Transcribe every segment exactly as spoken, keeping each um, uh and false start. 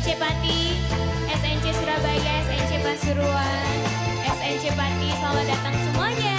C Pati, S N C Surabaya, S N C Pasuruan, S N C Pati, selamat datang semuanya.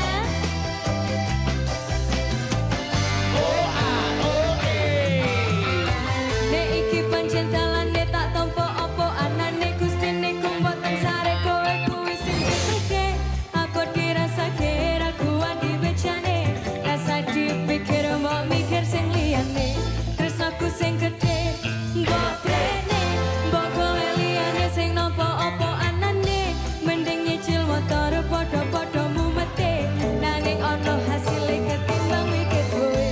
Nek iki pancen talane tak tompo opo anane Gustine kumboten sare kowe kuwi sing dipikir aku dirasake ra kuat dibecane rasa dipikir mau mikir sing liyane tresnaku sing gedhe mbok brene mbok kowe liyane sing nopo opo anane mending nyicil motor padha-padha mumete nanging ono hasile ketimbang mikir kowe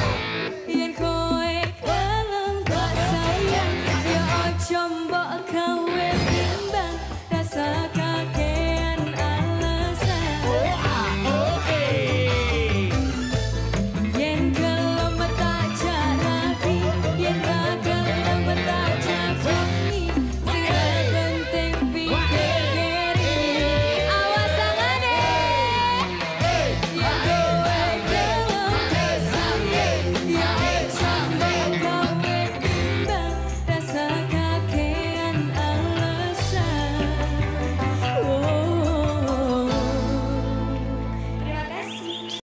Come